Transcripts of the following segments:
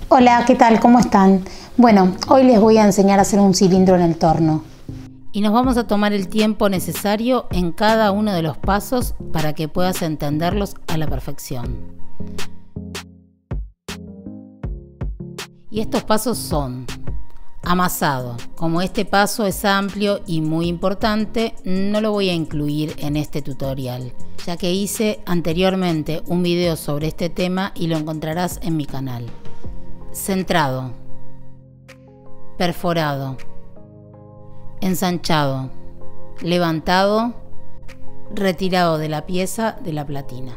Hola, ¿qué tal? ¿Cómo están? Bueno, hoy les voy a enseñar a hacer un cilindro en el torno. Y nos vamos a tomar el tiempo necesario en cada uno de los pasos para que puedas entenderlos a la perfección. Y estos pasos son: amasado. Como este paso es amplio y muy importante, no lo voy a incluir en este tutorial, ya que hice anteriormente un video sobre este tema y lo encontrarás en mi canal. Centrado, perforado, ensanchado, levantado, retirado de la pieza de la platina.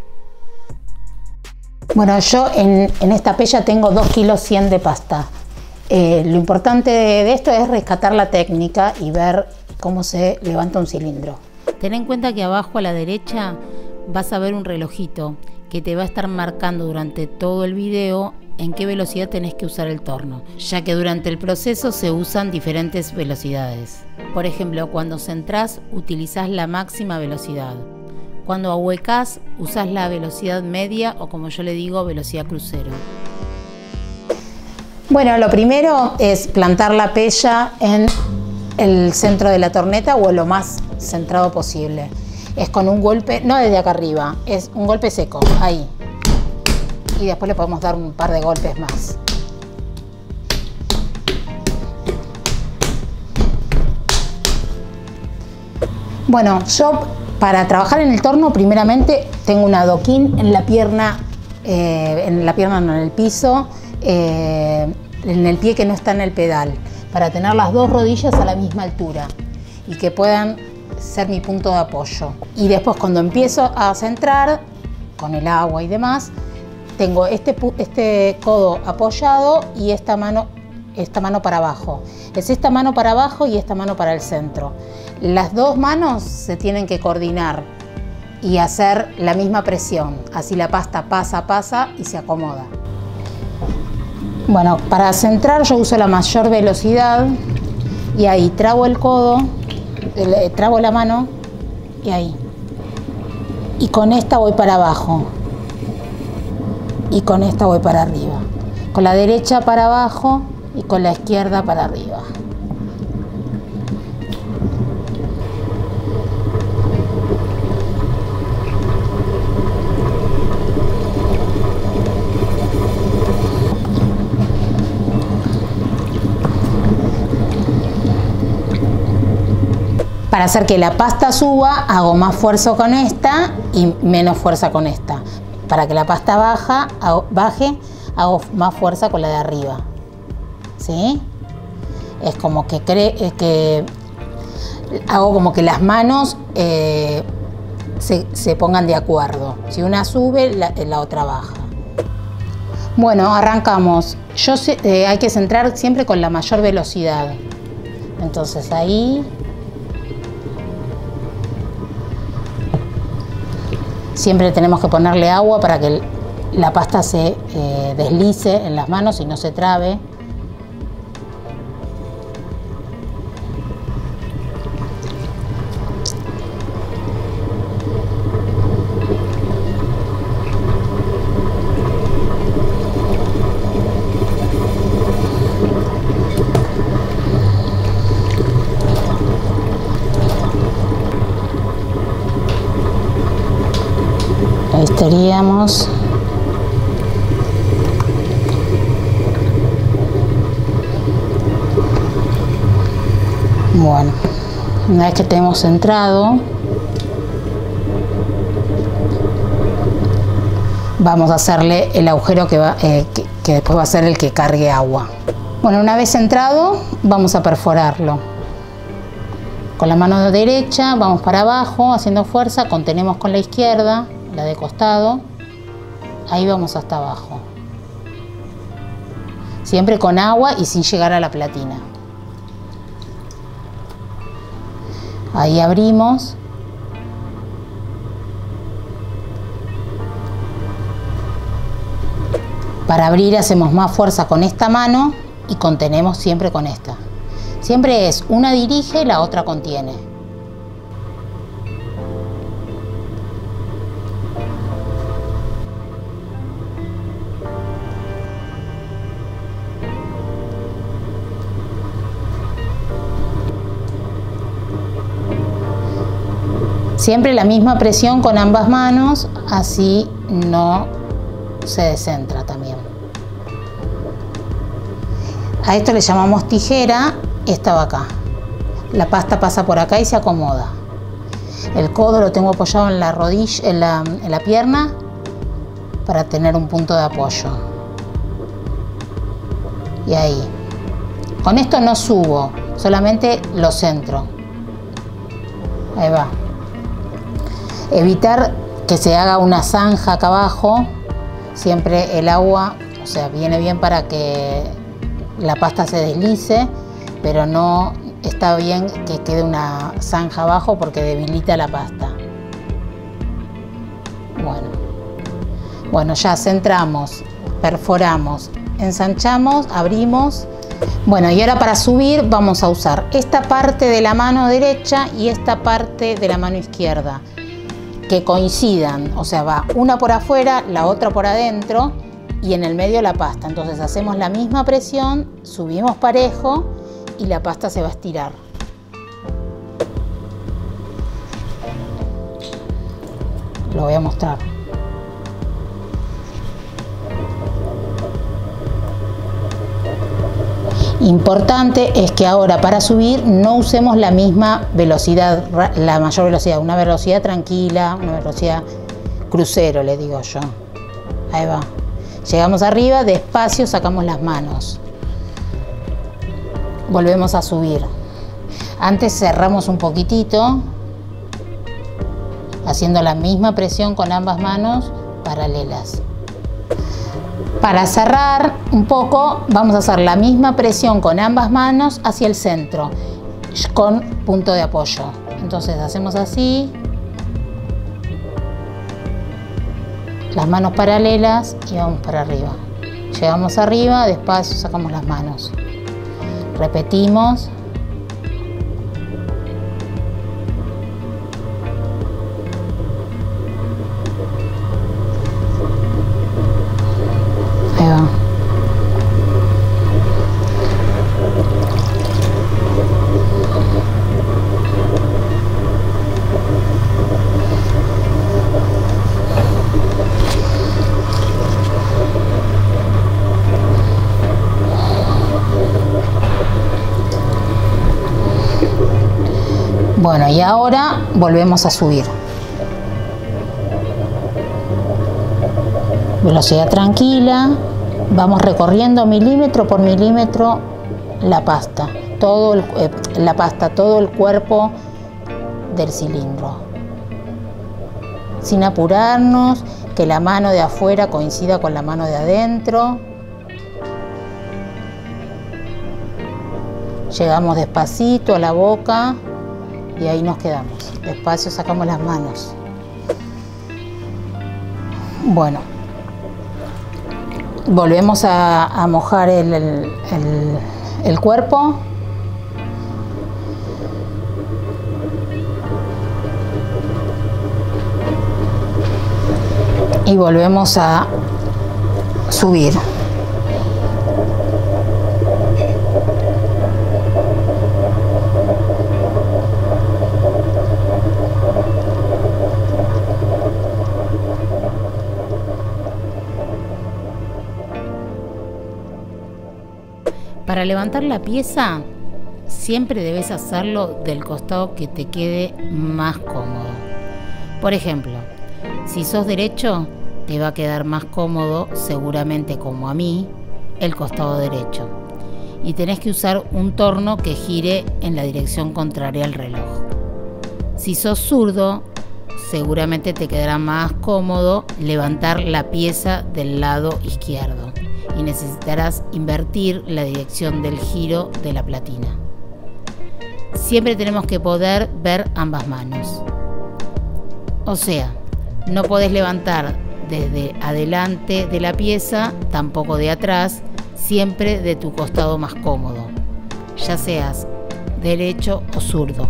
Bueno, yo en esta pella tengo 2 kilos 100 de pasta. Lo importante de esto es rescatar la técnica y ver cómo se levanta un cilindro. Ten en cuenta que abajo a la derecha vas a ver un relojito que te va a estar marcando durante todo el video en qué velocidad tenés que usar el torno, ya que durante el proceso se usan diferentes velocidades. Por ejemplo, cuando centrás utilizás la máxima velocidad. Cuando ahuecás usás la velocidad media o, como yo le digo, velocidad crucero. Bueno, lo primero es plantar la pella en el centro de la torneta o lo más centrado posible. Es con un golpe, no desde acá arriba, es un golpe seco, ahí. Y después le podemos dar un par de golpes más. Bueno, yo para trabajar en el torno primeramente tengo un adoquín en la pierna no, en el piso, en el pie que no está en el pedal, para tener las 2 rodillas a la misma altura y que puedan ser mi punto de apoyo. Y después, cuando empiezo a centrar con el agua y demás, tengo este codo apoyado y esta mano para abajo. Es esta mano para abajo y esta mano para el centro. Las 2 manos se tienen que coordinar y hacer la misma presión. Así la pasta pasa y se acomoda. Bueno, para centrar yo uso la mayor velocidad y ahí trabo el codo, trabo la mano y ahí. Y con esta voy para abajo. Y con esta voy para arriba. Con la derecha para abajo y con la izquierda para arriba. Para hacer que la pasta suba, hago más fuerza con esta y menos fuerza con esta. Para que la pasta baje, hago más fuerza con la de arriba. ¿Sí? Es como que hago como que las manos se pongan de acuerdo. Si una sube, la otra baja. Bueno, arrancamos. Hay que centrar siempre con la mayor velocidad. Entonces ahí. Siempre tenemos que ponerle agua para que la pasta se deslice en las manos y no se trabe. Ahí estaríamos. Bueno, una vez que tenemos centrado, vamos a hacerle el agujero que después va a ser el que cargue agua. Bueno, una vez centrado, vamos a perforarlo. Con la mano derecha vamos para abajo haciendo fuerza, contenemos con la izquierda, la de costado, ahí vamos hasta abajo. Siempre con agua y sin llegar a la platina. Ahí abrimos. Para abrir hacemos más fuerza con esta mano y contenemos siempre con esta. Siempre es una dirige y la otra contiene. Siempre la misma presión con ambas manos, así no se descentra también. A esto le llamamos tijera, esta va acá. La pasta pasa por acá y se acomoda. El codo lo tengo apoyado en la rodilla, en la pierna, para tener un punto de apoyo. Y ahí. Con esto no subo, solamente lo centro. Ahí va. Evitar que se haga una zanja acá abajo. Siempre el agua, o sea, viene bien para que la pasta se deslice, pero no está bien que quede una zanja abajo porque debilita la pasta. Bueno, ya centramos, perforamos, ensanchamos, abrimos. Bueno, y ahora para subir vamos a usar esta parte de la mano derecha y esta parte de la mano izquierda, que coincidan, o sea, va una por afuera, la otra por adentro y en el medio la pasta. Entonces hacemos la misma presión, subimos parejo y la pasta se va a estirar. Lo voy a mostrar. Importante es que ahora para subir no usemos la misma velocidad, la mayor velocidad, una velocidad tranquila, una velocidad crucero, le digo yo. Ahí va. Llegamos arriba, despacio sacamos las manos. Volvemos a subir. Antes cerramos un poquitito, haciendo la misma presión con ambas manos paralelas. Para cerrar un poco, vamos a hacer la misma presión con ambas manos hacia el centro, con punto de apoyo. Entonces hacemos así, las manos paralelas y vamos para arriba. Llegamos arriba, despacio sacamos las manos. Repetimos. Ahí va. Bueno, y ahora volvemos a subir. Velocidad tranquila, vamos recorriendo milímetro por milímetro la pasta, todo el cuerpo del cilindro. Sin apurarnos, que la mano de afuera coincida con la mano de adentro. Llegamos despacito a la boca y ahí nos quedamos. Despacio sacamos las manos. Bueno. Volvemos a mojar el cuerpo. Y volvemos a subir. Para levantar la pieza, siempre debes hacerlo del costado que te quede más cómodo. Por ejemplo, si sos derecho, te va a quedar más cómodo, seguramente como a mí, el costado derecho. Y tenés que usar un torno que gire en la dirección contraria al reloj. Si sos zurdo, seguramente te quedará más cómodo levantar la pieza del lado izquierdo y necesitarás invertir la dirección del giro de la platina. Siempre tenemos que poder ver ambas manos. O sea, no podés levantar desde adelante de la pieza, tampoco de atrás, siempre de tu costado más cómodo, ya seas derecho o zurdo.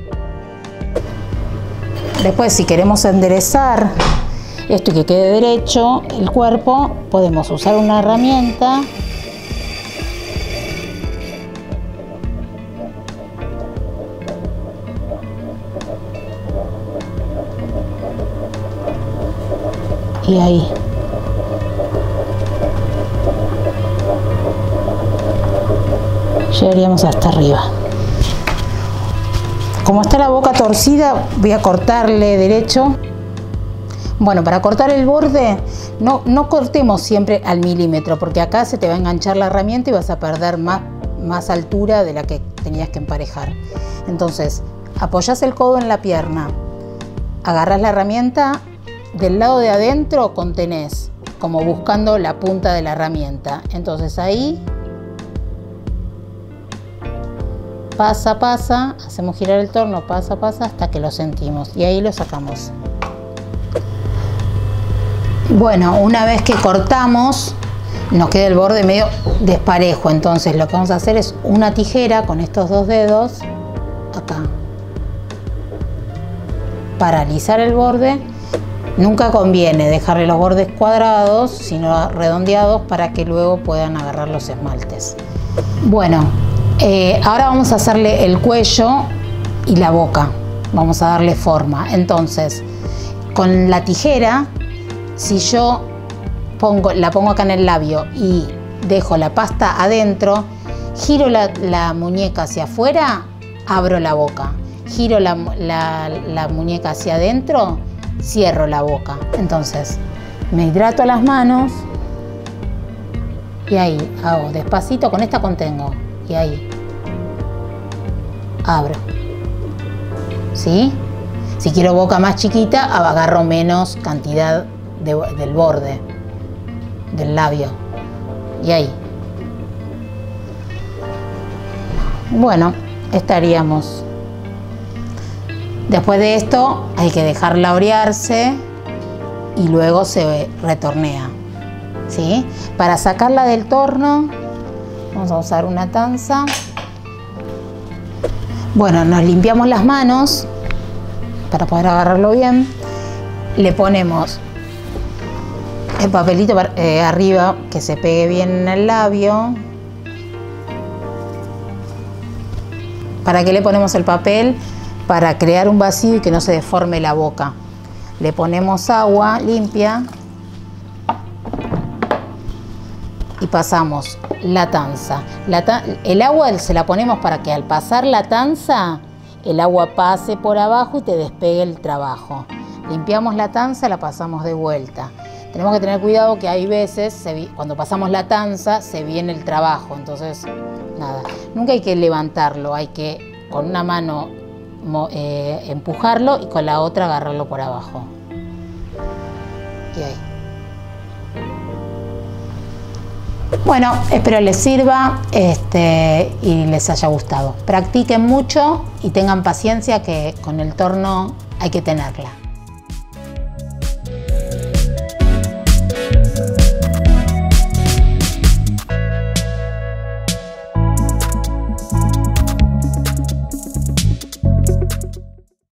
Después, si queremos enderezar esto y que quede derecho el cuerpo, podemos usar una herramienta y ahí. Llegaríamos hasta arriba. Como está la boca torcida, voy a cortarle derecho. Bueno, para cortar el borde, no cortemos siempre al milímetro, porque acá se te va a enganchar la herramienta y vas a perder más altura de la que tenías que emparejar. Entonces, apoyás el codo en la pierna, agarrás la herramienta, del lado de adentro contenés, como buscando la punta de la herramienta. Entonces ahí, pasa, pasa, hacemos girar el torno, pasa, pasa, hasta que lo sentimos y ahí lo sacamos. Bueno, una vez que cortamos, nos queda el borde medio desparejo, entonces lo que vamos a hacer es una tijera con estos dos dedos, acá, para alisar el borde. Nunca conviene dejarle los bordes cuadrados, sino redondeados para que luego puedan agarrar los esmaltes. Bueno, ahora vamos a hacerle el cuello y la boca. Vamos a darle forma. Entonces, con la tijera, si yo la pongo acá en el labio y dejo la pasta adentro, giro la muñeca hacia afuera, abro la boca. Giro la muñeca hacia adentro, cierro la boca. Entonces me hidrato las manos y ahí hago despacito, con esta contengo y ahí abro. ¿Sí? Si quiero boca más chiquita, agarro menos cantidad del borde del labio y ahí. Bueno, estaríamos. Después de esto hay que dejarla orearse y luego se retornea, ¿sí? Para sacarla del torno vamos a usar una tanza. Bueno, nos limpiamos las manos para poder agarrarlo bien. Le ponemos el papelito arriba que se pegue bien en el labio. ¿Para qué le ponemos el papel? Para crear un vacío y que no se deforme la boca. Le ponemos agua limpia y pasamos la tanza. El agua se la ponemos para que al pasar la tanza, el agua pase por abajo y te despegue el trabajo. Limpiamos la tanza, la pasamos de vuelta. Tenemos que tener cuidado que hay veces, cuando pasamos la tanza, se viene el trabajo. Entonces, nada, nunca hay que levantarlo, hay que con una mano empujarlo y con la otra agarrarlo por abajo. Y ahí. Bueno, espero les sirva y les haya gustado. Practiquen mucho y tengan paciencia, que con el torno hay que tenerla.